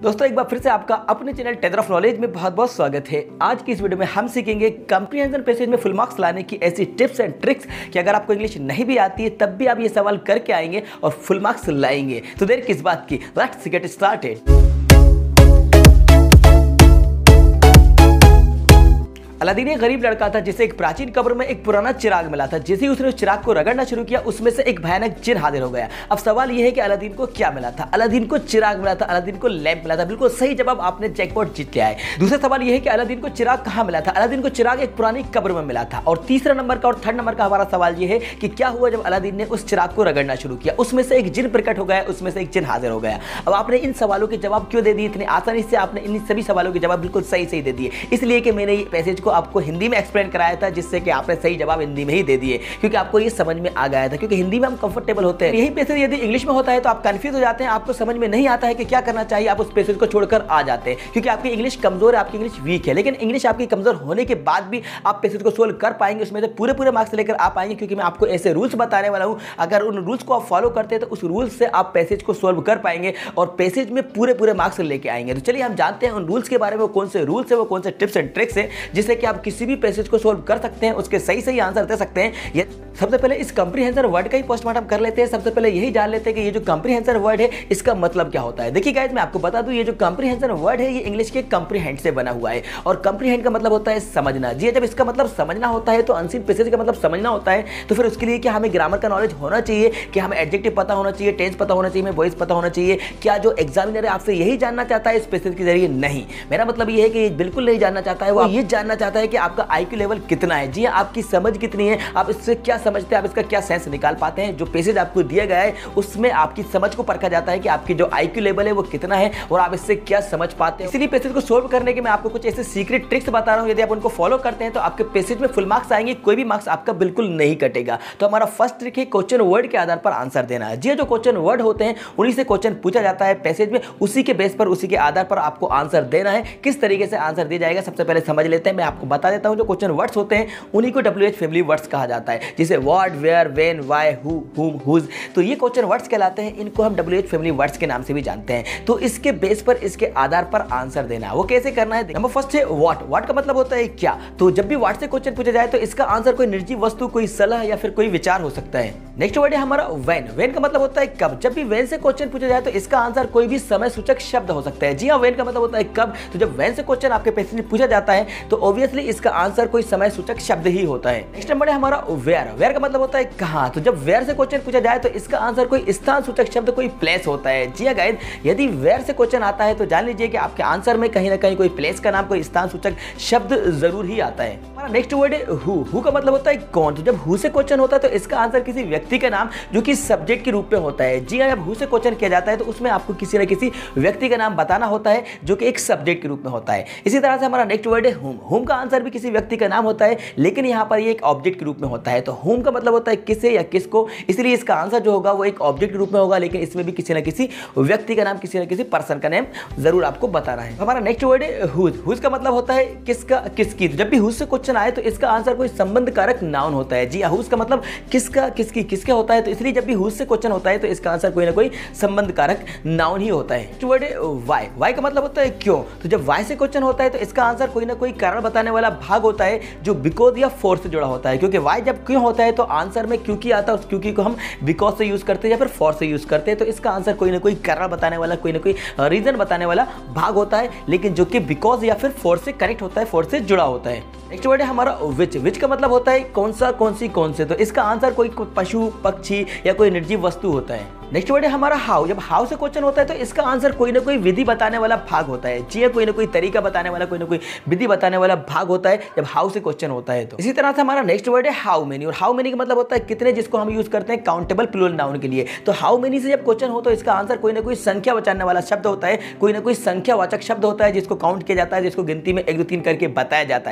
दोस्तों एक बार फिर से आपका अपने चैनल टेदर ऑफ नॉलेज में बहुत बहुत स्वागत है। आज की इस वीडियो में हम सीखेंगे कॉम्प्रिहेंशन पैसेज में फुल मार्क्स लाने की ऐसी टिप्स एंड ट्रिक्स कि अगर आपको इंग्लिश नहीं भी आती है तब भी आप ये सवाल करके आएंगे और फुल मार्क्स लाएंगे। तो देर किस बात की, लेट्स गेट स्टार्टेड। अलादीन एक गरीब लड़का था जिसे एक प्राचीन कब्र में एक पुराना चिराग मिला था। जैसे ही उसने उस चिराग को रगड़ना शुरू किया उसमें से एक भयानक जिन हाजिर हो गया। अब सवाल यह है कि अलादीन को क्या मिला था? अलादीन को चिराग मिला था, अलादीन को लैंप मिला था। बिल्कुल सही जवाब, आपने जैकपॉट जीत लिया है। दूसरा सवाल यह है कि अलादीन को चिराग कहां मिला था? अलादीन को चिराग एक पुरानी कब्र में मिला था। और तीसरा नंबर का और थर्ड नंबर का हमारा सवाल यह है कि क्या हुआ जब अलादीन ने उस चिराग को रगड़ना शुरू किया? उसमें से एक जिन प्रकट हो गया, उसमें से एक जिन हाजिर हो गया। अब आपने इन सवालों के जवाब क्यों दे दिए इतनी आसानी से? आपने इन सभी सवालों के जवाब बिल्कुल सही दे दिए, इसलिए कि मैंने ये पैसेज को आपको हिंदी में एक्सप्लेन कराया था, जिससे कि आपने सही जवाब हिंदी में ही दे दिए, क्योंकि आपको ये समझ में आ गया था, क्योंकि हिंदी में हम कंफर्टेबल होते हैं। यही पैसेज यदि इंग्लिश में होता है तो आप कंफ्यूज हो जाते हैं, आपको समझ में नहीं आता है कि क्या करना चाहिए, आप उस पैसेज को छोड़कर आ जाते हैं, क्योंकि आपकी इंग्लिश कमजोर है, आपकी इंग्लिश वीक है। लेकिन इंग्लिश आपकी कमजोर होने के बाद भी आप पैसेज को सोल्व कर पाएंगे, उसमें से पूरे मार्क्स लेकर आ पाएंगे, क्योंकि मैं आपको ऐसे रूल्स बताने वाला हूं। अगर उन रूल्स को आप फॉलो करते हैं तो उस रूल्स से आप पैसेज को सोल्व कर पाएंगे और पैसेज में पूरे मार्क्स लेके आएंगे। तो चलिए हम जानते हैं उन रूल्स के बारे में, कौन से रूल्स है, वो कौन से टिप्स एंड ट्रिक्स है जिससे कि आप किसी भी पैसेज को सोल्व कर सकते हैं, उसके सही आंसर दे सकते हैं। सबसे पहले इस कॉम्प्रिहेंशन वर्ड का ही पोस्टमार्टम कर लेते हैं। सबसे पहले यही जान लेते हैं कि ये जो कॉम्प्रिहेंशन वर्ड है इसका मतलब क्या होता है। देखिए गाइस, मैं आपको बता दूं, ये जो कॉम्प्रिहेंशन वर्ड है ये इंग्लिश के कॉम्प्रिहेंड से बना हुआ है, और कॉम्प्रिहेंड का मतलब होता है समझना। जी, जब इसका मतलब समझना होता है तो अनसीन पैसेज का मतलब समझना होता है, तो फिर उसके लिए क्या हमें ग्रामर का नॉलेज होना चाहिए, कि हमें एडजेक्टिव पता होना चाहिए, टेंस पता होना चाहिए, हमें वॉइस पता होना चाहिए। क्या जो एग्जामिनर है आपसे यही जानना चाहता है इस पैसेज के जरिए? नहीं, मेरा मतलब ये है कि बिल्कुल नहीं जानना चाहता है। वो ये जानना चाहता है कि आपका आईक्यू लेवल कितना है, जी आपकी समझ कितनी है, आप इससे क्या समझते हैं, आप इसका क्या सेंस निकाल पाते हैं। जो पैसेज आपको दिया गया है उसमें आपकी समझ को परखा जाता है कि आपकी जो आईक्यू लेवल है वो कितना है और आप इससे क्या समझ पाते हैं। इसीलिए पैसेज को सोल्व करने के मैं आपको कुछ ऐसे सीक्रेट ट्रिक्स बता रहा हूं, यदि आप उनको फॉलो करते हैं तो आपके पैसेज में फुल मार्क्स आएंगे, कोई भी मार्क्स आपका बिल्कुल नहीं कटेगा। तो हमारा फर्स्ट ट्रिक है क्वेश्चन वर्ड के आधार पर आंसर देना है। जी, जो क्वेश्चन वर्ड होते हैं उन्हीं से क्वेश्चन पूछा जाता है पैसेज में, उसी के बेस पर, उसी के आधार पर आपको आंसर देना है। किस तरीके से आंसर दिया जाएगा सबसे पहले समझ लेते हैं। मैं आपको बता देता हूं, जो क्वेश्चन वर्ड्स होते हैं उन्हीं को WH फैमिली वर्ड्स कहा जाता है, जैसे what, where, when, why, who, whom, whose. तो ये क्वेश्चन वर्ड्स कहलाते हैं, इनको हम WH फैमिली वर्ड्स के नाम से भी जानते हैं। तो इसके बेस पर, इसके आधार पर आंसर देना है। वो कैसे करना है? नंबर फर्स्ट है व्हाट। व्हाट का मतलब होता है क्या। तो जब भी व्हाट से क्वेश्चन पूछा जाए तो इसका आंसर कोई निर्जीव वस्तु, कोई सलाह या फिर कोई विचार हो सकता है। नेक्स्ट वर्ड है हमारा व्हेन। व्हेन का मतलब होता है कब। जब भी व्हेन से क्वेश्चन पूछा जाए तो इसका आंसर कोई भी समय सूचक शब्द हो सकता है। जी हाँ, व्हेन का मतलब होता है कब। तो जब व्हेन से क्वेश्चन आपके पैसेज में पूछा जाता है तो ऑब्वियसली इसका आंसर कोई समय सूचक शब्द ही होता है। नेक्स्ट नंबर है हमारा वेयर। वेयर का मतलब होता है कहां। तो जब वेयर से क्वेश्चन पूछा जाए तो इसका आंसर कोई स्थान सूचक शब्द, कोई प्लेस होता है। जी हाँ गाइस, यदि वेयर से क्वेश्चन आता है तो जान लीजिए कि आपके आंसर में कहीं ना कहीं कोई प्लेस का नाम, कोई स्थान सूचक शब्द जरूर ही आता है। हमारा नेक्स्ट वर्ड है हु। हु का मतलब होता है कौन। तो जब हु से क्वेश्चन होता है तो इसका आंसर किसी व्यक्ति का नाम जो कि सब्जेक्ट के रूप में होता है। जी हाँ, जब हु से क्वेश्चन किया जाता है तो उसमें आपको किसी न किसी व्यक्ति का नाम बताना होता है जो कि एक सब्जेक्ट के रूप में होता है। इसी तरह से हमारा नेक्स्ट वर्ड है हुम। हुम का आंसर भी किसी व्यक्ति का नाम होता है, लेकिन यहाँ पर ये एक ऑब्जेक्ट के रूप में होता है। तो हुम का मतलब होता है किसे या किसको, इसलिए इसका आंसर जो होगा वो एक ऑब्जेक्ट के रूप में होगा, लेकिन इसमें भी किसी न किसी व्यक्ति का नाम, किसी न किसी पर्सन का नाम जरूर आपको बताना है। हमारा नेक्स्ट वर्ड है हुज। हुज का मतलब होता है किसका, किसकी। जब भी हुज से क्वेश्चन आए तो इसका आंसर कोई संबंध कारक नाउन होता है। जी हाँ, हुज का मतलब किसका, किसकी, किसके होता है। तो इसलिए जब भी हुज से क्वेश्चन होता है तो इसका आंसर कोई ना कोई संबंध कारक नाउन ही होता है। नेक्स्ट वर्ड है वाई। वाई का मतलब होता है क्यों। तो जब वाई से क्वेश्चन होता है तो इसका आंसर कोई ना कोई कारण बताने वाला भाग होता है जो बिकॉज या फॉर से जुड़ा होता है, क्योंकि वाई जब क्यों होता है तो आंसर में क्योंकि आता है, उस क्योंकि को हम बिकॉज से यूज करते हैं या फिर फॉर से यूज करते हैं। तो इसका आंसर कोई ना कोई कारण बताने वाला, कोई ना कोई रीजन बताने वाला भाग होता है, लेकिन जो कि बिकॉज या फिर फॉर से कनेक्ट होता है, फॉर से जुड़ा होता है। नेक्स्ट वर्ड है हमारा विच। विच का मतलब होता है कौन सा, कौन सी, कौन से। तो इसका आंसर कोई पशु, पक्षी या कोई निर्जीव वस्तु होता है। नेक्स्ट वर्ड है हमारा हाउ। जब हाउ से क्वेश्चन होता है तो इसका आंसर कोई ना कोई विधि बताने वाला भाग होता है। जी, कोई ना कोई तरीका बताने वाला, कोई ना कोई विधि बताने वाला भाग होता है जब हाउ से क्वेश्चन होता है। तो इसी तरह से हमारा नेक्स्ट वर्ड है हाउ मेनी। और हाउ मेनी का मतलब होता है कितने, जिसको हम यूज करते हैं काउंटेबल प्लूरल नाउन के लिए। तो हाउ मेनी से जब क्वेश्चन हो तो इसका आंसर कोई ना कोई संख्या बचाने वाला शब्द होता है, कोई ना कोई संख्यावाचक शब्द होता है जिसको काउंट किया जाता है, जिसको गिनती में 1 2 3 करके बताया जाता है। तो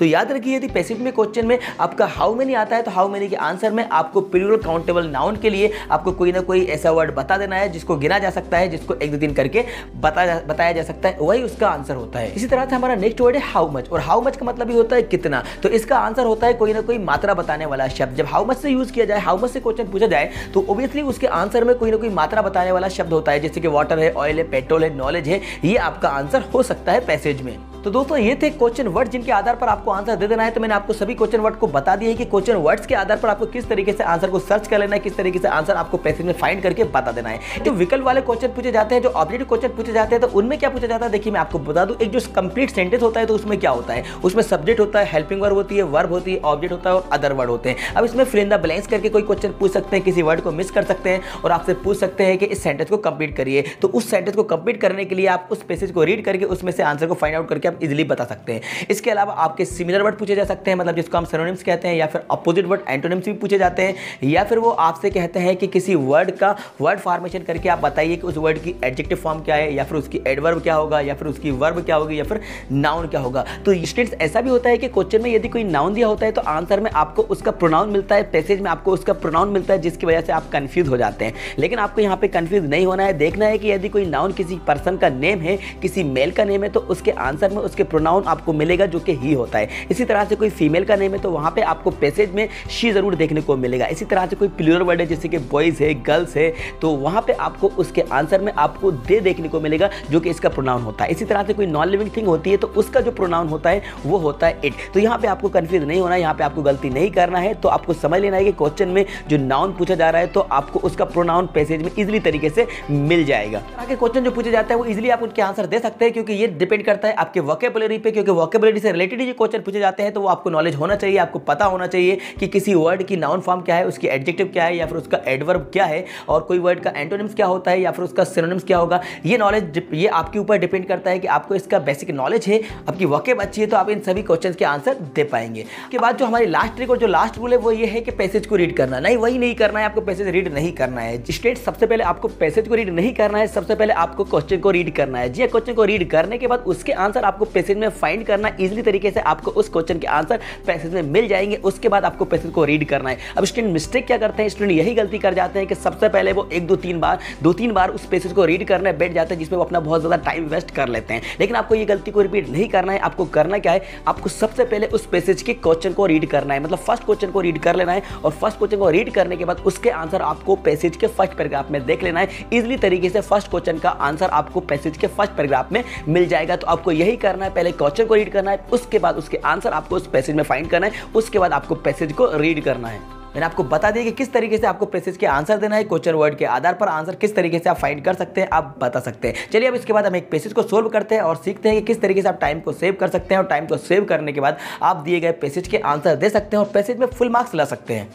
याद रखिए यदि पैसेज में क्वेश्चन में आपका हाउ मेनी आता है तो हाउ मेनी के आंसर में आपको प्लूरल काउंटेबल नाउन के लिए आपको कोई ना कोई ऐसा वर्ड बता देना है जिसको गिना जा सकता है, जिसको 1-2-3 करके बताया जा सकता है, वही उसका आंसर होता है। इसी तरह से हमारा नेक्स्ट वर्ड है हाउ मच, और हाउ मच का मतलब ही होता है कितना। तो इसका आंसर होता है कोई ना कोई मात्रा बताने वाला शब्द। जब हाउ मच से यूज किया जाए, हाउ मच से क्वेश्चन पूछा जाए तो ऑब्वियसली उसके आंसर में कोई ना कोई मात्रा बताने वाला शब्द होता है, जैसे कि वाटर है, ऑयल है, पेट्रोल है, नॉलेज है, ये आपका आंसर हो सकता है पैसेज में। तो दोस्तों ये थे क्वेश्चन वर्ड जिनके आधार पर आपको आंसर दे देना है। तो मैंने आपको सभी क्वेश्चन वर्ड को बता दिया है कि क्वेश्चन वर्ड्स के आधार पर आपको किस तरीके से आंसर को सर्च कर लेना है, किस तरीके से आंसर आपको पैसेज में फाइंड करके बता देना है। जो विकल्प वाले क्वेश्चन पूछे जाते हैं, जो ऑब्जेक्टिव क्वेश्चन पूछे जाते हैं, तो उनमें क्या पूछा जाता है देखिए मैं आपको बता दूं। एक जो कंप्लीट सेंटेंस होता है तो उसमें क्या होता है, उसमें सब्जेक्ट होता है, हेल्पिंग वर्ब होती है, वर्ब होती है, ऑब्जेक्ट होता है और अदर वर्ड होते हैं। अब इसमें फिल इन द ब्लैंक्स करके कोई क्वेश्चन पूछ सकते हैं, किसी वर्ड को मिस कर सकते हैं और आपसे पूछ सकते हैं कि इस सेंटेंस को कंप्लीट करिए। तो उस सेंटेंस को कंप्लीट करने के लिए आप उस पैसेज को रीड करके उसमें से आंसर को फाइंड आउट करके आप इजीली बता सकते हैं। इसके अलावा आपके सिमिलर वर्ड पूछे जा सकते हैं, मतलब जिसको हम सिनोनिम्स कहते हैं, या फिर अपोजिट वर्ड एंटोनिम्स भी पूछे जाते हैं, या फिर वो आपसे कहते हैं कि किसी वर्ड का वर्ड फॉर्मेशन करके आप बताइए कि उस वर्ड की एडजेक्टिव फॉर्म क्या है, या फिर उसकी एडवर्ब क्या होगा, या फिर उसकी वर्ब क्या होगी, या फिर नाउन क्या होगा। तो स्टूडेंट्स ऐसा भी होता है कि क्वेश्चन में यदि कोई नाउन दिया होता है तो आंसर में आपको उसका प्रोनाउन मिलता है, पैसेज में आपको उसका प्रोनाउन मिलता है, जिसकी वजह से आप कंफ्यूज हो जाते हैं। लेकिन आपको यहाँ पे कंफ्यूज नहीं होना है, देखना है कि यदि कोई नाउन किसी पर्सन का नेम है, किसी मेल का नेम है, तो उसके आंसर में उसके प्रोनाउन आपको मिलेगा जो कि ही होता है। इसी तरह से कोई फीमेल का नेम है तो वहां पे आपको पैसेज में शी जरूर देखने को मिलेगा। इसी तरह से कोई प्लूरल वर्ड है जैसे कि बॉयज है, गर्ल्स है, तो वहां पे आपको उसके आंसर में आपको दे देखने को मिलेगा जो कि इसका प्रोनाउन होता है। इसी तरह से कोई नॉन लिविंग थिंग होती है तो उसका जो प्रोनाउन होता है वो होता है इट। तो यहाँ पे आपको कंफ्यूज नहीं होना है, यहाँ पे आपको गलती नहीं करना है। तो आपको समझ लेना है कि क्वेश्चन में जो नाउन पूछा जा रहा है तो आपको उसका प्रोनाउन पैसेज में इजीली तरीके से मिल जाएगा। आगे क्वेश्चन जो पूछे जाते हैं वो इजीली आप उनके आंसर दे सकते हैं, क्योंकि ये डिपेंड करता है आपके वोकैबुलरी पे, क्योंकि वोकैबुलरी से रिलेटेड जो क्वेश्चन पूछे जाते हैं तो वो आपको नॉलेज होना चाहिए, आपको पता होना चाहिए कि किसी वर्ड की नाउन फॉर्म क्या है, उसकी एडजेक्टिव क्या है, या फिर उसका एडवर्ब क्या है, और कोई वर्ड का एंटोनिम्स क्या होता है, या फिर उसका सिनोनिम्स क्या होगा। ये नॉलेज ये आपके ऊपर डिपेंड करता है कि आपको इसका बेसिक नॉलेज है, आपकी वोकैब अच्छी है तो आप इन सभी क्वेश्चंस के आंसर दे पाएंगे। उसके बाद जो हमारी लास्ट ट्रिक और जो लास्ट रूल है वो ये है कि पैसेज को रीड करना नहीं, वही नहीं करना है, आपको पैसेज रीड नहीं करना है। स्टेट सबसे पहले आपको पैसेज को रीड नहीं करना है, सबसे पहले आपको क्वेश्चन को रीड करना है। जी क्वेश्चन को रीड करने के बाद उसके आंसर आपको पैसेज में फाइंड करना, इजीली तरीके से आपको उस क्वेश्चन के आंसर पैसेज में मिल जाएंगे। उसके बाद आपको पैसेज को रीड करना है। अब स्टूडेंट मिस्टेक क्या करते हैं, स्टूडेंट यही गलती कर जाते हैं कि सबसे पहले वो 1-2-3 बार उस पैसेज को रीड करने बैठ जाते हैं, जिसमें वो अपना बहुत ज्यादा टाइम वेस्ट कर लेते हैं। लेकिन आपको ये गलती को रिपीट नहीं करना है। आपको करना क्या है, आपको सबसे पहले उस पैसेज के क्वेश्चन को रीड करना है, मतलब फर्स्ट क्वेश्चन को रीड कर लेना है, और फर्स्ट क्वेश्चन को रीड करने के बाद उसके आंसर आपको पैसेज के फर्स्ट पैराग्राफ में देख लेना है। इजीली तरीके से फर्स्ट क्वेश्चन का आंसर आपको पैसेज के फर्स्ट पैराग्राफ में मिल जाएगा। तो आपको यही करना है, पहले क्वेश्चन को रीड करना है, उसके बाद उसके आंसर आपको उस पैसेज में फाइंड करना है, उसके बाद आपको पैसेज को रीड करना है। मैंने आपको बता दिया कि किस तरीके से आपको पैसेज के आंसर देना है, क्वेश्चन वर्ड के आधार पर आंसर किस तरीके से आप फाइंड कर सकते हैं, आप बता सकते हैं। चलिए अब इसके बाद हम एक पैसेज को सोल्व करते हैं और सीखते हैं कि किस तरीके से आप टाइम को सेव कर सकते हैं, और टाइम को सेव करने के बाद आप दिए गए पैसेज के आंसर दे सकते हैं और पैसेज में फुल मार्क्स ला सकते हैं।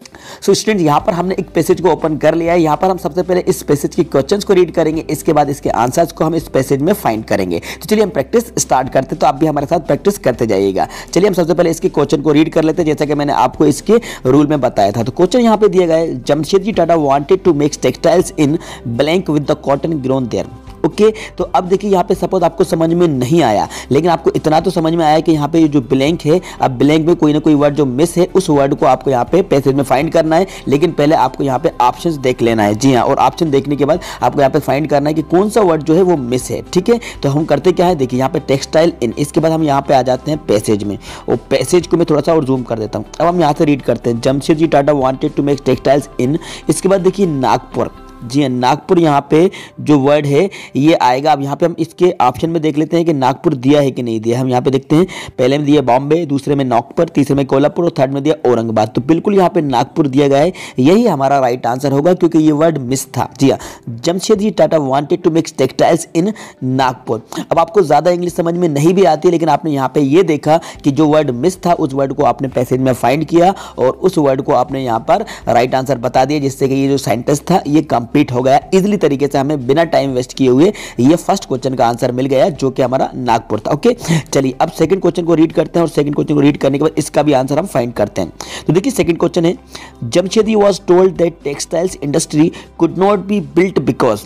सो स्टूडेंट यहाँ पर हमने एक पैसेज को ओपन कर लिया है। यहाँ पर हम सबसे पहले इस पैसेज के क्वेश्चंस को रीड करेंगे, इसके बाद इसके आंसर्स को हम इस पैसेज में फाइंड करेंगे। तो चलिए हम प्रैक्टिस स्टार्ट करते हैं, तो आप भी हमारे साथ प्रैक्टिस करते जाइएगा। चलिए हम सबसे पहले इसके क्वेश्चन को रीड कर लेते हैं, जैसा कि मैंने आपको इसके रूल में बताया था। तो क्वेश्चन यहाँ पे दिया गया है, Jamshedji Tata wanted to make textiles in blank with the cotton grown there. Okay तो अब देखिए यहाँ पे सपोज आपको समझ में नहीं आया, लेकिन आपको इतना तो समझ में आया कि यहाँ पे जो ब्लैंक है, अब ब्लैंक में कोई ना कोई वर्ड जो मिस है, उस वर्ड को आपको यहाँ पे पैसेज में फाइंड करना है। लेकिन पहले आपको यहाँ पे ऑप्शंस देख लेना है। जी हाँ, और ऑप्शन देखने के बाद आपको यहाँ पे फाइंड करना है कि कौन सा वर्ड जो है वो मिस है। ठीक है, तो हम करते क्या है, देखिए यहाँ पे टेक्सटाइल इन, इसके बाद हम यहाँ पे आ जाते हैं पैसेज में, और पैसेज को मैं थोड़ा सा और जूम कर देता हूँ। अब हम यहाँ से रीड करते हैं, Jamshedji Tata wanted to make textiles in, इसके बाद देखिए नागपुर। जी हाँ, नागपुर यहाँ पे जो वर्ड है ये आएगा। अब यहाँ पे हम इसके ऑप्शन में देख लेते हैं कि नागपुर दिया है कि नहीं दिया। हम यहाँ पे देखते हैं, पहले में दिया बॉम्बे, दूसरे में नागपुर, तीसरे में कोल्हापुर और थर्ड में दिया औरंगाबाद। तो बिल्कुल यहाँ पे नागपुर दिया गया है, यही हमारा राइट आंसर होगा क्योंकि ये वर्ड मिस था। जी हाँ, Jamshedji Tata wanted to make textiles in Nagpur. अब आपको ज़्यादा इंग्लिश समझ में नहीं भी आती, लेकिन आपने यहाँ पे ये देखा कि जो वर्ड मिस था उस वर्ड को आपने पैसेज में फाइंड किया और उस वर्ड को आपने यहाँ पर राइट आंसर बता दिया, जिससे कि ये जो सेंटेंस था ये कंप्लीट हो गया। इजीली तरीके से हमें बिना टाइम वेस्ट किए हुए ये फर्स्ट क्वेश्चन का आंसर मिल गया, जो कि हमारा नागपुर था। ओके, चलिए अब सेकंड क्वेश्चन को रीड करते हैं, और सेकंड क्वेश्चन को रीड करने के बाद इसका भी आंसर हम फाइंड करते हैं। तो देखिए सेकंड क्वेश्चन है, Jamshedji was told that textiles industry could not be built because.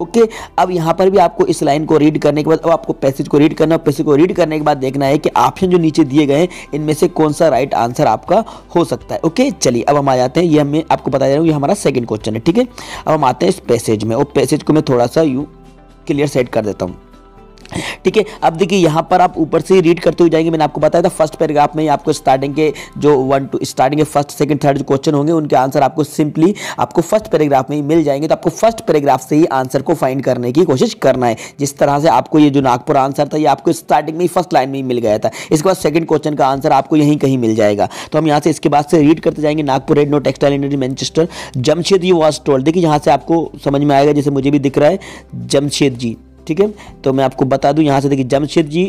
Okay, अब यहाँ पर भी आपको इस लाइन को रीड करने के बाद अब आपको पैसेज को रीड करना है। पैसेज को रीड करने के बाद देखना है कि ऑप्शन जो नीचे दिए गए हैं इनमें से कौन सा राइट आंसर आपका हो सकता है। ओके, चलिए अब हम आ जाते हैं, ये मैं आपको बता दे रहा हूँ, ये हमारा सेकंड क्वेश्चन है। ठीक है, अब हम आते हैं इस पैसेज में, और पैसेज को मैं थोड़ा सा यूँ क्लियर सेट कर देता हूँ। ठीक है, अब देखिए यहाँ पर आप ऊपर से रीड करते हुए जाएंगे। मैंने आपको बताया था फर्स्ट पैराग्राफ में आपको स्टार्टिंग के जो 1 2 स्टार्टिंग के फर्स्ट सेकंड थर्ड जो क्वेश्चन होंगे उनके आंसर आपको सिंपली आपको फर्स्ट पैराग्राफ में ही मिल जाएंगे। तो आपको फर्स्ट पैराग्राफ से ही आंसर को फाइंड करने की कोशिश करना है। जिस तरह से आपको ये जो नागपुर आंसर था ये आपको स्टार्टिंग में ही फर्स्ट लाइन में ही मिल गया था। इसके बाद सेकंड क्वेश्चन का आंसर आपको यहीं कहीं मिल जाएगा। तो हम यहाँ से इसके बाद से रीड करते जाएंगे। Nagpur red no textile industry Manchester Jamshedji was told. देखिए यहाँ से आपको समझ में आएगा, जैसे मुझे भी दिख रहा है जमशेदजी। ठीक है, तो मैं आपको बता दूं, यहां से देखिए जमशेदजी,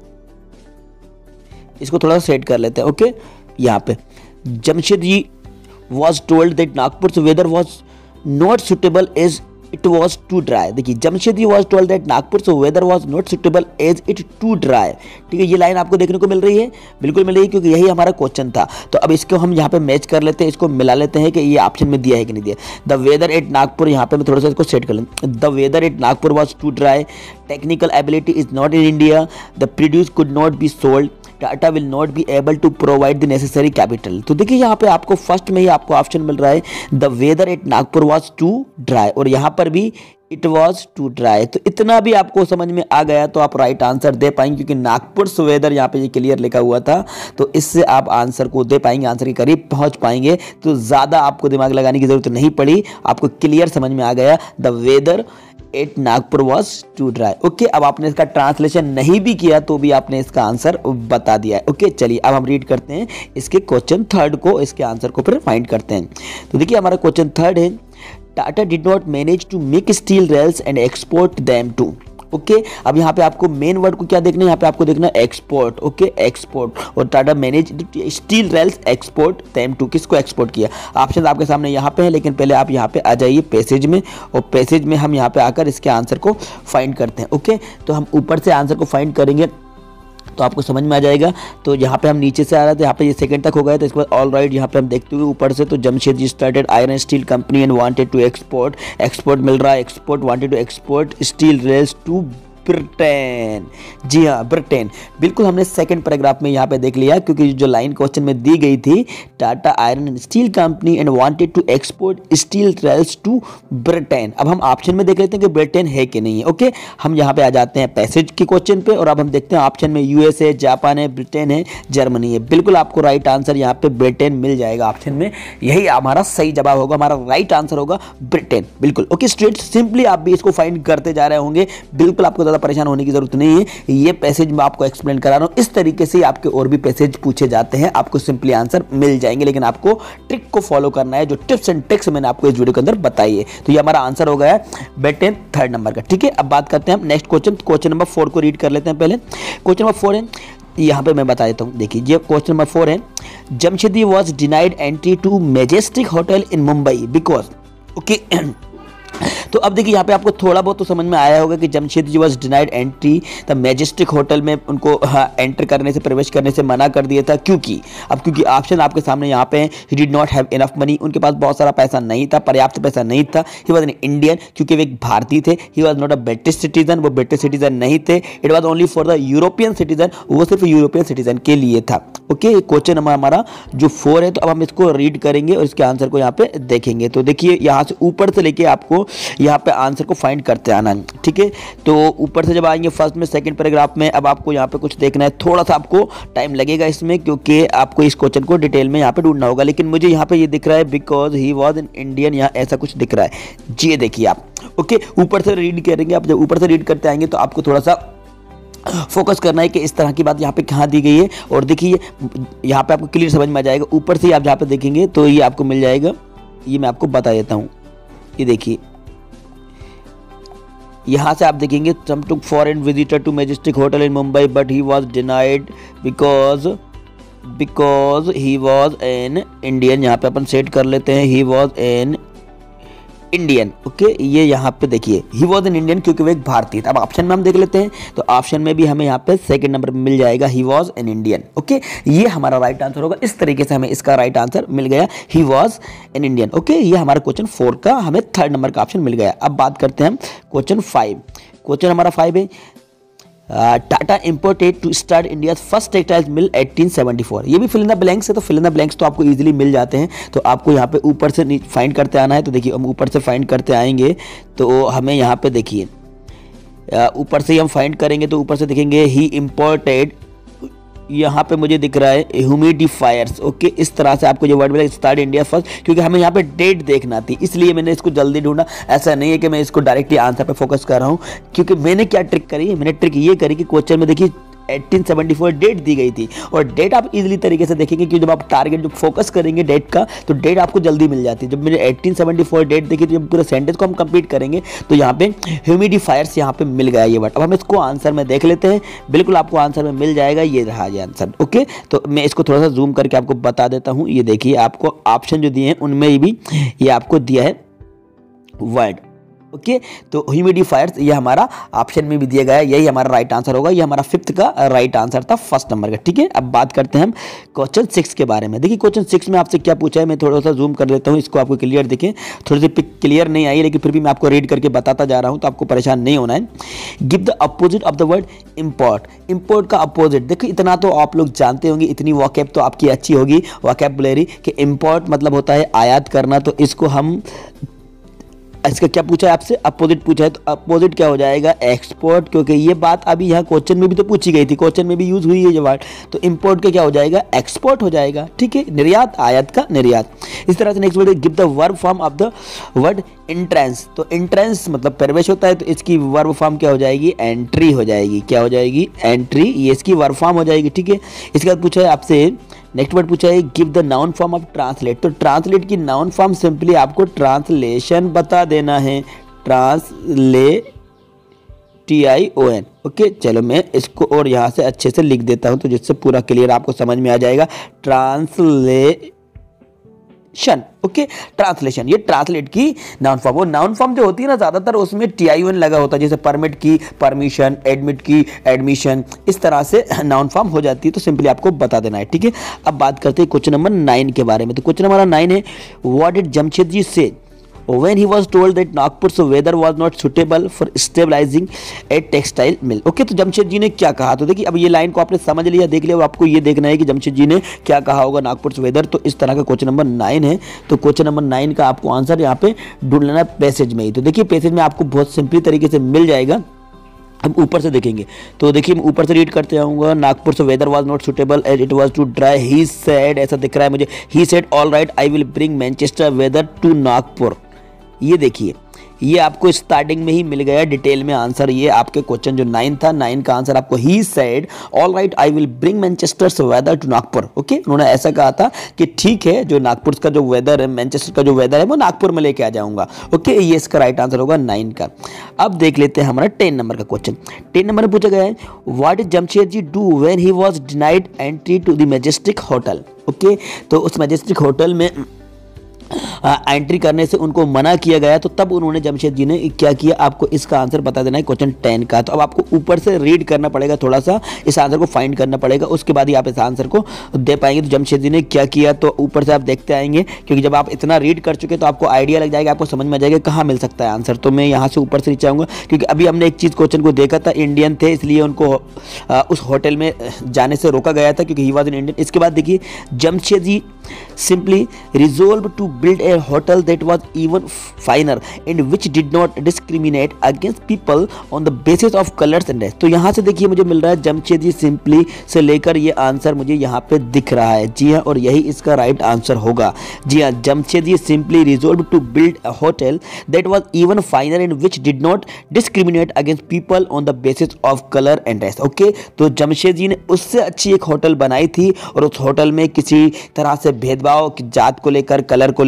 इसको थोड़ा सा सेट कर लेते हैं। ओके, यहां पे Jamshedji was told that Nagpur weather was not suitable as it was too dry. देखिए Jamshedji was told that Nagpur weather was not suitable as it too dry. ठीक है, ये लाइन आपको देखने को मिल रही है, बिल्कुल मिल रही है, क्योंकि यही हमारा क्वेश्चन था। तो अब इसको हम यहाँ पे मैच कर लेते हैं, इसको मिला लेते हैं कि ये ऑप्शन में दिया है कि नहीं दिया। द वेदर एट नागपुर, यहाँ पे मैं थोड़ा सा इसको सेट कर लें। The weather at Nagpur was too dry, technical ability is not in India, the produce could not be sold, Tata will not be able to provide the necessary capital. तो देखिए यहाँ पे आपको फर्स्ट में ही आपको ऑप्शन मिल रहा है the weather at Nagpur was too dry, और यहाँ पर भी इट वॉज टू ड्राई। तो इतना भी आपको समझ में आ गया तो आप राइट आंसर दे पाएंगे, क्योंकि नागपुर वेदर यहाँ पे ये क्लियर लिखा हुआ था। तो इससे आप आंसर को दे पाएंगे, आंसर के करीब पहुंच पाएंगे। तो ज़्यादा आपको दिमाग लगाने की जरूरत नहीं पड़ी, आपको क्लियर समझ में आ गया the weather at Nagpur was too dry. Okay, अब आपने इसका ट्रांसलेशन नहीं भी किया तो भी आपने इसका आंसर बता दिया है। ओके, चलिए अब हम रीड करते हैं इसके क्वेश्चन थर्ड को, इसके आंसर को फिर फाइंड करते हैं। तो देखिए हमारा क्वेश्चन थर्ड है, Tata did not manage to make steel rails and export them to. Okay, अब यहाँ पे आपको मेन वर्ड को क्या देखना है, यहाँ पे आपको देखना है एक्सपोर्ट। ओके, एक्सपोर्ट, और Tata manage steel rails export them to, किसको एक्सपोर्ट किया। ऑप्शन आपके सामने यहाँ पे है, लेकिन पहले आप यहाँ पे आ जाइए पैसेज में, और पैसेज में हम यहाँ पे आकर इसके आंसर को फाइंड करते हैं। ओके, तो हम ऊपर से आंसर को फाइंड करेंगे तो आपको समझ में आ जाएगा। तो यहाँ पे हम नीचे से आ रहे थे, यहाँ पे ये सेकंड तक हो गया, तो इसके बाद ऑल राइट यहाँ पे हम देखते हुए ऊपर से, तो Jamshedji started iron steel company and wanted to export मिल रहा है, export wanted to export steel rails to Britain. जी हाँ, ब्रिटेन, बिल्कुल हमने सेकंड पैराग्राफ में यहाँ पे देख लिया, क्योंकि जो लाइन क्वेश्चन में दी गई थी Tata iron and steel company and wanted to export steel rails to Britain. अब हम ऑप्शन में देख लेते हैं कि ब्रिटेन है कि नहीं है। ओके, हम यहाँ पे आ जाते हैं पैसेज के क्वेश्चन पे, और अब हम देखते हैं ऑप्शन में यूएस है, जापान है, ब्रिटेन है, जर्मनी है। बिल्कुल आपको राइट आंसर यहाँ पे ब्रिटेन मिल जाएगा ऑप्शन में, यही हमारा सही जवाब होगा, हमारा राइट आंसर होगा ब्रिटेन। बिल्कुल ओके, स्ट्रेट सिंपली आप भी इसको फाइंड करते जा रहे होंगे, बिल्कुल आपको ज़्यादा परेशान होने की जरूरत नहीं है। ये पैसेज मैं आपको एक्सप्लेन करा रहा हूं, इस तरीके से आपके और भी पैसेज पूछे जाते हैं, आपको सिंपली आंसर मिल जाएंगे, लेकिन आपको ट्रिक को फॉलो करना है, जो टिप्स एंड ट्रिक्स मैंने आपको इस वीडियो के अंदर बताई है। तो ये हमारा आंसर हो गया ब्रिटेन थर्ड नंबर का। ठीक है, अब बात करते हैं हम नेक्स्ट क्वेश्चन नंबर 4 को रीड कर लेते हैं। पहले क्वेश्चन नंबर 4 है, यहाँ पे मैं बता देता हूँ। देखिए ये क्वेश्चन नंबर 4 है, Jamshedji was denied entry to Majestic hotel in Mumbai because. Okay, तो अब देखिए यहाँ पे आपको थोड़ा बहुत तो समझ में आया होगा कि Jamshedji was denied entry the Majestic hotel में उनको एंटर करने से, प्रवेश करने से मना कर दिया था, क्योंकि ऑप्शन आपके सामने यहाँ पे he did not have enough money, उनके पास बहुत सारा पैसा नहीं था, पर्याप्त पैसा नहीं था। ही वाज एन इंडियन, क्योंकि वे एक भारतीय थे। He was not a British citizen, वो ब्रिटिश सिटीजन नहीं थे। It was only for the European citizen, वो सिर्फ यूरोपियन सिटीजन के लिए था। ओके, क्वेश्चन नंबर हमारा जो 4 है, तो अब हम इसको रीड करेंगे और इसके आंसर को यहाँ पे देखेंगे। तो देखिए यहाँ से ऊपर से लेके आपको यहाँ पे आंसर को फाइंड करते आना है। ठीक है, तो ऊपर से जब आएंगे फर्स्ट में, सेकंड पैराग्राफ में, अब आपको यहाँ पे कुछ देखना है, थोड़ा सा आपको टाइम लगेगा इसमें, क्योंकि आपको इस क्वेश्चन को डिटेल में यहाँ पे ढूंढना होगा। लेकिन मुझे यहाँ पे ये दिख रहा है because he was an Indian, यहाँ ऐसा कुछ दिख रहा है जी, ये देखिए आप। ओके, ऊपर से रीड करेंगे, आप जब ऊपर से रीड करते आएंगे तो आपको थोड़ा सा फोकस करना है कि इस तरह की बात यहाँ पे कहाँ दी गई है। और देखिए यहाँ पे आपको क्लियर समझ में आ जाएगा, ऊपर से आप जहाँ पे देखेंगे तो ये आपको मिल जाएगा। ये मैं आपको बता देता हूँ, ये देखिए यहाँ से आप देखेंगे, some took foreign visitor to Majestic hotel in Mumbai but he was denied because he was an Indian. यहाँ पे अपन सेट कर लेते हैं, he was an Indian. Okay, ये यहाँ पे देखिए ही वॉज एन इंडियन, क्योंकि वो एक भारतीय था। अब ऑप्शन में हम देख लेते हैं, तो ऑप्शन में भी हमें यहाँ पे सेकंड नंबर पे मिल जाएगा he was an Indian. Okay, ये हमारा राइट आंसर होगा। इस तरीके से हमें इसका राइट आंसर मिल गया, he was an Indian. Okay, ये हमारा क्वेश्चन 4 का हमें थर्ड नंबर का ऑप्शन मिल गया। अब बात करते हैं हम क्वेश्चन 5। क्वेश्चन हमारा 5 है, Tata imported to start India first textile mill 1874। ये भी फिल इन द ब्लैंक्स है, तो फिल इन द ब्लैंक्स तो आपको इजीली मिल जाते हैं। तो आपको यहाँ पे ऊपर से फाइंड करते आना है। तो देखिए हम ऊपर से फाइंड करते आएंगे, तो हमें यहाँ पे देखिए ऊपर से ही हम फाइंड करेंगे, तो ऊपर से देखेंगे ही इंपोर्टेड, यहाँ पे मुझे दिख रहा है ह्यूमिडिफायर्स। ओके, इस तरह से आपको जो वर्ड मिला स्टार्ट इंडिया फर्स्ट, क्योंकि हमें यहाँ पे डेट देखना थी, इसलिए मैंने इसको जल्दी ढूंढा। ऐसा नहीं है कि मैं इसको डायरेक्टली आंसर पे फोकस कर रहा हूँ, क्योंकि मैंने क्या ट्रिक करी, मैंने ट्रिक ये करी कि क्वेश्चन में देखिए 1874 डेट दी गई थी, और डेट आप इजीली तरीके से देखेंगे कि जब आप टारगेट जब फोकस करेंगे डेट का, तो डेट आपको जल्दी मिल जाती है। जब मैंने 1874 डेट देखी, तो जब पूरे सेंटेंस को हम कंप्लीट करेंगे, तो यहाँ पे ह्यूमिडिफायर्स यहाँ पे मिल गया ये वर्ड। अब हम इसको आंसर में देख लेते हैं, बिल्कुल आपको आंसर में मिल जाएगा, ये रहा ये आंसर। ओके, तो मैं इसको थोड़ा सा जूम करके आपको बता देता हूँ। ये देखिए आपको ऑप्शन जो दिए हैं उनमें भी ये आपको दिया है वर्ड। ओके, तो ह्यूमिडिफायर्स ये हमारा ऑप्शन में भी दिया गया है, यही हमारा राइट आंसर होगा। ये हमारा 5th का राइट आंसर था, फर्स्ट नंबर का। ठीक है, अब बात करते हैं हम क्वेश्चन 6 के बारे में। देखिए क्वेश्चन 6 में आपसे क्या पूछा है, मैं थोड़ा सा जूम कर लेता हूँ, इसको आपको क्लियर देखें। थोड़ी सी पिक क्लियर नहीं आई, लेकिन फिर भी मैं आपको रीड करके बताता जा रहा हूँ, तो आपको परेशान नहीं होना है। Give the opposite of the word import. Import का अपोजिट देखिए, इतना तो आप लोग जानते होंगे, इतनी वॉकैब तो आपकी अच्छी होगी, वॉकैबुलरी, कि इम्पोर्ट मतलब होता है आयात करना। तो इसको हम, इसका क्या पूछा है आपसे, अपोजिट पूछा है, तो अपोजिट क्या हो जाएगा, एक्सपोर्ट, क्योंकि ये बात अभी यहाँ क्वेश्चन में भी तो पूछी गई थी, क्वेश्चन में भी यूज हुई है ये वर्ड। तो इंपोर्ट का क्या हो जाएगा, एक्सपोर्ट हो जाएगा। ठीक है, निर्यात, आयात का निर्यात। इस तरह से next word, give the verb form of the word entrance. तो एंट्रेंस मतलब प्रवेश होता है, तो इसकी वर्ब फॉर्म क्या हो जाएगी, एंट्री हो जाएगी। क्या हो जाएगी, एंट्री, ये इसकी वर्ब फॉर्म हो जाएगी। ठीक है, इसके बाद पूछा है आपसे, नेक्स्ट वर्ड पूछा है, give the noun form of translate. तो ट्रांसलेट की नाउन फॉर्म सिंपली आपको ट्रांसलेशन बता देना है, ट्रांसले TION। ओके, चलो मैं इसको और यहाँ से अच्छे से लिख देता हूँ, तो जिससे पूरा क्लियर आपको समझ में आ जाएगा। ट्रांसलेशन, ओके, ट्रांसलेशन, ये ट्रांसलेट की नाउन फॉर्म। वो नाउन फॉर्म जो होती है ना, ज़्यादातर उसमें TION लगा होता है, जैसे परमिट की परमिशन, एडमिट की एडमिशन, इस तरह से नाउन फॉर्म हो जाती है। तो सिंपली आपको बता देना है। ठीक है, अब बात करते हैं क्वेश्चन नंबर 9 के बारे में। तो क्वेश्चन नंबर 9 है, व्हाट डिड जमशेदजी से when he was told that Nagpur's weather was not suitable for stabilizing a textile mill। Okay, तो जमशेद जी ने क्या कहा, तो देखिए अब ये लाइन को आपने समझ लिया, देख लिया, अब आपको ये देखना है कि जमशेद जी ने क्या कहा होगा नागपुर वेदर। तो इस तरह का क्वेश्चन नंबर 9 है। तो क्वेश्चन नंबर 9 का आपको आंसर यहाँ पे ढूंढ लेना पैसेज में ही। तो देखिए पैसेज में आपको बहुत सिंपली तरीके से मिल जाएगा। अब ऊपर से देखेंगे, तो देखिए मैं ऊपर से रीड करते आऊँगा, नागपुर से weather was not suitable as it was too dry, he said, ऐसा दिख रहा है मुझे, he said all right I will bring Manchester weather to Nagpur. ये देखिए, ये आपको स्टार्टिंग में ही मिल गया डिटेल में आंसर। ये आपके क्वेश्चन जो 9 था, 9 का आंसर आपको he said all right I will bring Manchester's weather to Nagpur. Okay, उन्होंने ऐसा कहा था कि ठीक है, जो नागपुर का जो वेदर है, मैनचेस्टर का जो वेदर है, वो नागपुर में लेके आ जाऊंगा। ओके, ये इसका राइट आंसर होगा 9 का। अब देख लेते हैं हमारा 10 नंबर का क्वेश्चन। 10 नंबर में पूछा गया है, what did Jamshedji do when he was denied entry to the Majestic hotel. Okay, तो उस मैजेस्टिक होटल में एंट्री करने से उनको मना किया गया, तो तब उन्होंने जमशेद जी ने क्या किया, आपको इसका आंसर बता देना है क्वेश्चन 10 का। तो अब आपको ऊपर से रीड करना पड़ेगा, थोड़ा सा इस आंसर को फाइंड करना पड़ेगा, उसके बाद ही आप इस आंसर को दे पाएंगे। तो जमशेद जी ने क्या किया, तो ऊपर से आप देखते आएंगे, क्योंकि जब आप इतना रीड कर चुके तो आपको आइडिया लग जाएगा, आपको समझ में आ जाएगा कहाँ मिल सकता है आंसर। तो मैं यहाँ से ऊपर से नीचे आऊँगा, क्योंकि अभी हमने एक चीज़ क्वेश्चन को देखा था, इंडियन थे इसलिए उनको उस होटल में जाने से रोका गया था, क्योंकि ही वॉज एन इंडियन। इसके बाद देखिए, Jamshed ji simply resolved to build a hotel that was even finer and which did not discriminate against people on the basis of colors and race। तो यहाँ से देखिए मुझे मिल रहा है जमशेद जी सिंपली से लेकर ये आंसर मुझे यहाँ पे दिख रहा है। जी हाँ, और यही इसका राइट आंसर होगा। जी हाँ, Jamshed ji simply resolve to build a hotel that was even finer and which did not discriminate against people on the basis of colour and race. Okay, तो जमशेद जी ने उससे अच्छी एक होटल बनाई थी और उस होटल में किसी तरह से भेदभाव जात को लेकर, कलर को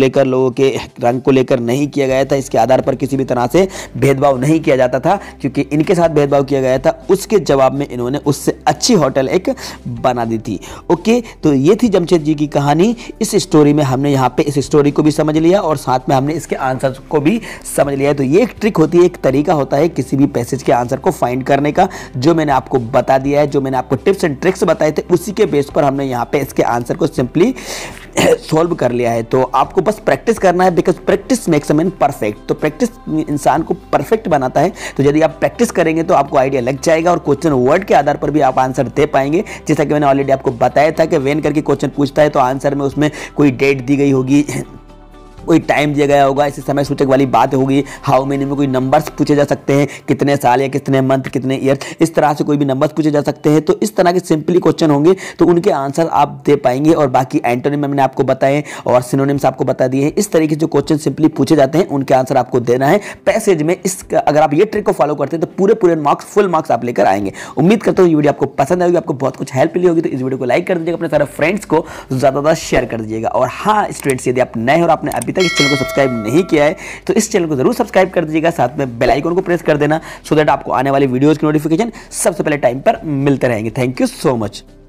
लेकर, लोगों के रंग को लेकर नहीं किया गया था। इसके आधार पर किसी भी तरह से भेदभाव नहीं किया जाता था, क्योंकि इनके साथ भेदभाव किया गया था। उसके जवाब में इन्होंने उससे अच्छी होटल एक बना दी थी। ओके, तो ये थी जमशेद जी की कहानी। इस स्टोरी में हमने यहाँ पे इस स्टोरी को भी समझ लिया और साथ में हमने इसके आंसर को भी समझ लिया है। तो ये एक ट्रिक होती है, एक तरीका होता है किसी भी पैसेज के आंसर को फाइंड करने का, जो मैंने आपको बता दिया है, जो मैंने आपको टिप्स एंड ट्रिक्स बताए थे, उसी के बेस पर हमने यहाँ पे इसके आंसर को सिंपली सॉल्व कर लिया है। तो आपको बस प्रैक्टिस करना है, because practice makes a man perfect. तो प्रैक्टिस इंसान को परफेक्ट बनाता है। तो यदि आप प्रैक्टिस करेंगे तो आपको आइडिया लग जाएगा और क्वेश्चन वर्ड के आधार पर भी आप आंसर दे पाएंगे। जैसा कि मैंने ऑलरेडी आपको बताया था कि वेन करके क्वेश्चन पूछता है तो आंसर में उसमें कोई डेट दी गई होगी, कोई टाइम दिया गया होगा, इसी समय सूचक वाली बात होगी। हाउ मेनी में कोई नंबर्स पूछे जा सकते हैं, कितने साल या कितने मंथ, कितने ईयर, इस तरह से कोई भी नंबर्स पूछे जा सकते हैं। तो इस तरह के सिंपली क्वेश्चन होंगे तो उनके आंसर आप दे पाएंगे। और बाकी एंटोनिम मैंने आपको बताए और सिनोनिम्स आपको बता दिए हैं। इस तरीके से जो क्वेश्चन सिंपली पूछे जाते हैं उनके आंसर आपको देना है पैसेज में। अगर आप ये ट्रिक को फॉलो करते हैं तो पूरे मार्क्स, फुल मार्क्स आप लेकर आएंगे। उम्मीद करता हूँ ये वीडियो आपको पसंद आएगी, आपको बहुत कुछ हेल्प मिली होगी। तो इस वीडियो को लाइक कर दीजिएगा, अपने सारे फ्रेंड्स को ज़्यादा शेयर कर दीजिएगा। और हाँ स्टूडेंट्स, यदि आप नए हो और आपने अभी तक इस चैनल को सब्सक्राइब नहीं किया है तो इस चैनल को जरूर सब्सक्राइब कर दीजिएगा, साथ में बेल आइकन को प्रेस कर देना, सो दैट आपको आने वाली वीडियोस की नोटिफिकेशन सबसे पहले टाइम पर मिलते रहेंगे। Thank you so much.